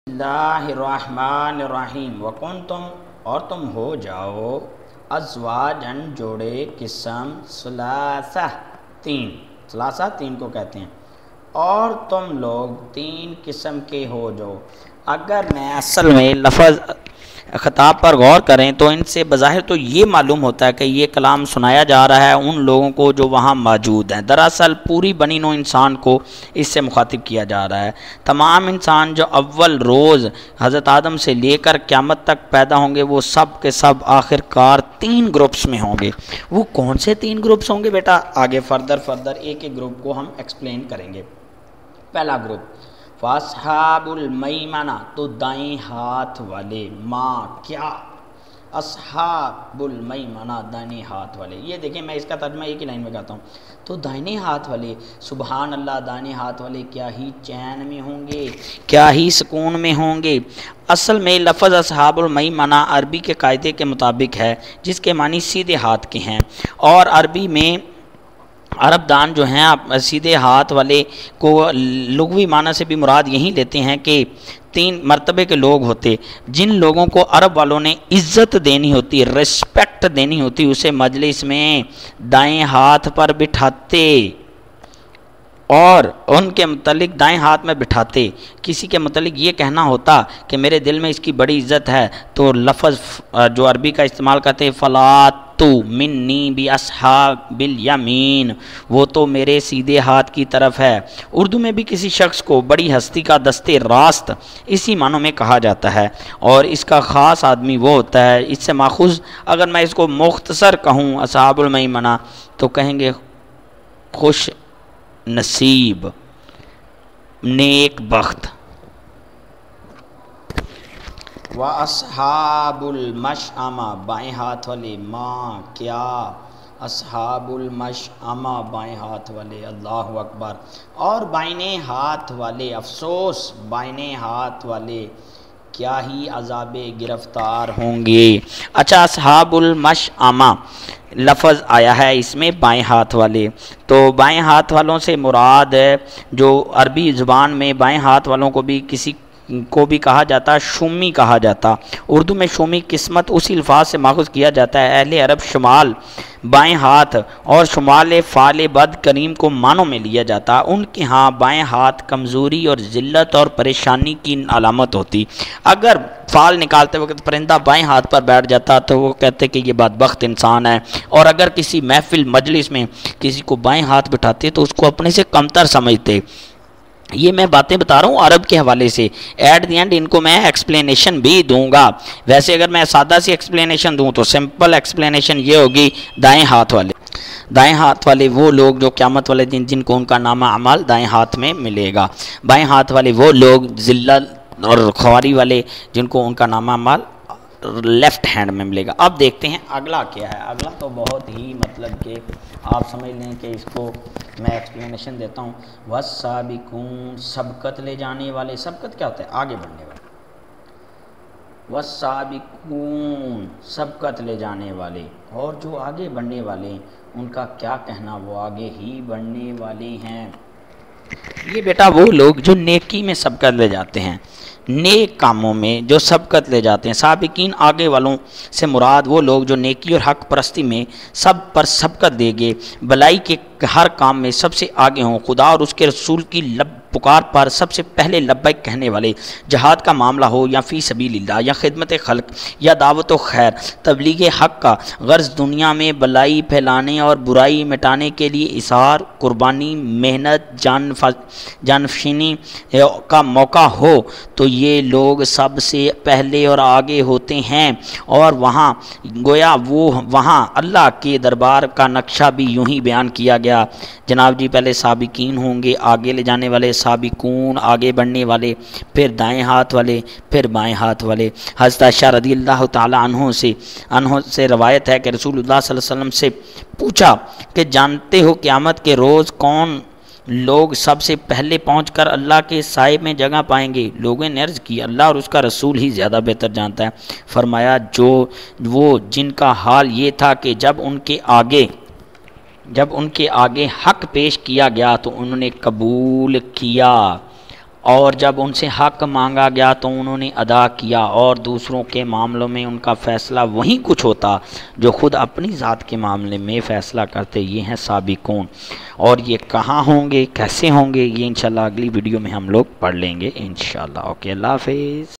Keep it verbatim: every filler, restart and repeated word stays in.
اللہ الرحمن الرحیم وکنتم اور تم ہو جاؤ ازواجن جوڑے قسم ثلاثہ تین ثلاثہ تین کو کہتے ہیں اور تم لوگ تین قسم کے ہو جو اگر میں اصل میں لفظ خطاب پر غور کریں تو ان سے بظاہر تو یہ معلوم ہوتا ہے کہ یہ کلام سنایا جا رہا ہے ان لوگوں کو جو وہاں موجود ہیں۔ دراصل پوری بنی نوع انسان کو اس سے مخاطب کیا جا رہا ہے۔ تمام انسان جو اول روز حضرت آدم سے لے کر قیامت تک پیدا ہوں گے وہ سب کے سب آخر کار تین گروپس میں ہوں گے۔ وہ کون سے تین گروپس ہوں گے بیٹا؟ آگے فردر فردر ایک ایک گروپ کو ہم ایکسپلین کریں گے۔ پہلا گروپ فاصحاب المیمنہ، تو دائیں ہاتھ والے، ماں کیا اصحاب المیمنہ دائیں ہاتھ والے۔ یہ دیکھیں میں اس کا ترجمہ ایک ہی لائن میں کہتا ہوں تو دائیں ہاتھ والے، سبحان اللہ، دائیں ہاتھ والے کیا ہی چین میں ہوں گے، کیا ہی سکون میں ہوں گے۔ اصل میں لفظ اصحاب المیمنہ عربی کے قاعدے کے مطابق ہے جس کے معنی سیدھے ہاتھ کے ہیں، اور عربی میں عرب دان جو ہیں سیدھے ہاتھ والے کو لغوی معنی سے بھی مراد یہی لیتے ہیں کہ تین مرتبے کے لوگ ہوتے جن لوگوں کو عرب والوں نے عزت دینی ہوتی، ریسپیکٹ دینی ہوتی، اسے مجلس میں دائیں ہاتھ پر بٹھاتے اور ان کے متعلق دائیں ہاتھ میں بٹھاتے۔ کسی کے متعلق یہ کہنا ہوتا کہ میرے دل میں اس کی بڑی عزت ہے تو لفظ جو عربی کا استعمال کرتے فلا تو منی بی اصحاب الیمین، وہ تو میرے سیدھے ہاتھ کی طرف ہے۔ اردو میں بھی کسی شخص کو بڑی ہستی کا دستے راست اسی معنوں میں کہا جاتا ہے، اور اس کا خاص آدمی وہ ہوتا ہے۔ اس سے ماخوذ اگر میں اس کو مختصر کہوں اصحاب المیمنہ تو کہیں گے خوش نصیب، نیک بخت۔ وَأَصْحَابُ الْمَشْأَمَةِ، بائیں ہاتھ والے، ماں کیا اصحاب المشأمہ بائیں ہاتھ والے، اللہ اکبر۔ اور بائیں ہاتھ والے، افسوس بائیں ہاتھ والے کیا ہی عذاب گرفتار ہوں گے۔ اچھا، اصحاب المشأمہ لفظ آیا ہے اس میں بائیں ہاتھ والے، تو بائیں ہاتھ والوں سے مراد جو عربی زبان میں بائیں ہاتھ والوں کو بھی کسی کو بھی کہا جاتا، شومی کہا جاتا۔ اردو میں شومی قسمت اسی الفاظ سے ماخوذ کیا جاتا ہے۔ اہل عرب شمال بائیں ہاتھ اور شمال فعال بد کریم کو معنوں میں لیا جاتا۔ ان کے ہاں بائیں ہاتھ کمزوری اور ذلت اور پریشانی کی علامت ہوتی۔ اگر فعال نکالتے وقت پرندہ بائیں ہاتھ پر بیٹھ جاتا تو وہ کہتے کہ یہ بدبخت انسان ہے، اور اگر کسی محفل مجلس میں کسی کو بائیں ہاتھ بٹھاتے تو اس کو اپنے سے کمتر سمجھتے۔ یہ میں باتیں بتا رہا ہوں عرب کے حوالے سے، ایٹ دی اینڈ ان کو میں ایکسپلینیشن بھی دوں گا۔ ویسے اگر میں سادہ سی ایکسپلینیشن دوں تو سمپل ایکسپلینیشن یہ ہوگی دائیں ہاتھ والے دائیں ہاتھ والے وہ لوگ جو قیامت والے دن جن کو ان کا نامہ اعمال دائیں ہاتھ میں ملے گا۔ بائیں ہاتھ والے وہ لوگ ذلت اور خواری والے جن کو ان کا نامہ اعمال لیفٹ ہینڈ میں ملے گا۔ اب دیکھتے ہیں اگلا کیا ہے۔ اگلا تو بہت ہی مطلب کہ آپ سمجھ لیں کہ اس کو میں ایکسپلینیشن دیتا ہوں۔ والسابقون، سبقت لے جانے والے۔ سبقت کیا ہوتا ہے؟ آگے بڑھنے والے۔ والسابقون، سبقت لے جانے والے، اور جو آگے بڑھنے والے ان کا کیا کہنا، وہ آگے ہی بڑھنے والے ہیں۔ یہ بیٹا وہ لوگ جو نیکی میں سبقت لے جاتے ہیں، نیک کاموں میں جو سبقت لے جاتے ہیں۔ سابقین آگے والوں سے مراد وہ لوگ جو نیکی اور حق پرستی میں سب پر سبقت دے گے، بلائی کے ہر کام میں سب سے آگے ہوں، خدا اور اس کے رسول کی لب پکار پر سب سے پہلے لبیک کہنے والے، جہاد کا معاملہ ہو یا فی سبیل اللہ یا خدمت خلق یا دعوت و خیر، تبلیغ حق کا غرض دنیا میں بلائی پھیلانے اور برائی مٹانے کے لیے اثار، قربانی، محنت، جان جانفشانی کا موقع ہو تو یہ لوگ سب سے پہلے اور آگے ہوتے ہیں۔ اور وہاں گویا وہ وہاں اللہ کے دربار کا نقشہ بھی یوں ہی بیان کیا گیا جناب جی، پہلے سابقین ہوں گے، آگے لے جانے والے، سابقون آگے بڑھنے والے، پھر دائیں ہاتھ والے، پھر بائیں ہاتھ والے۔ حضرت عائشہ رضی اللہ تعالی عنہ سے عنہ سے روایت ہے کہ رسول اللہ صلی اللہ علیہ وسلم سے پوچھا کہ جانتے ہو قیامت کے روز کون لوگ سب سے پہلے پہنچ کر اللہ کے سائے میں جگہ پائیں گے؟ لوگوں نے عرض کی اللہ اور اس کا رسول ہی زیادہ بہتر جانتا ہے۔ فرمایا جو وہ جن کا حال یہ تھا کہ جب ان کے آگے جب ان کے آگے حق پیش کیا گیا تو انہوں نے قبول کیا اور جب ان سے حق مانگا گیا تو انہوں نے ادا کیا، اور دوسروں کے معاملوں میں ان کا فیصلہ وہی کچھ ہوتا جو خود اپنی ذات کے معاملے میں فیصلہ کرتے۔ یہ ہیں سابقون، اور یہ کہاں ہوں گے، کیسے ہوں گے، یہ انشاءاللہ اگلی ویڈیو میں ہم لوگ پڑھ لیں گے انشاءاللہ۔ اوکے، اللہ حافظ۔